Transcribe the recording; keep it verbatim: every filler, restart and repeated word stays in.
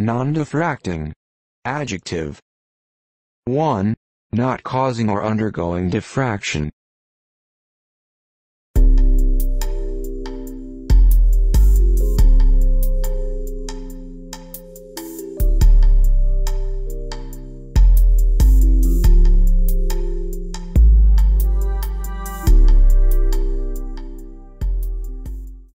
Non-diffracting. Adjective. one. Not causing or undergoing diffraction.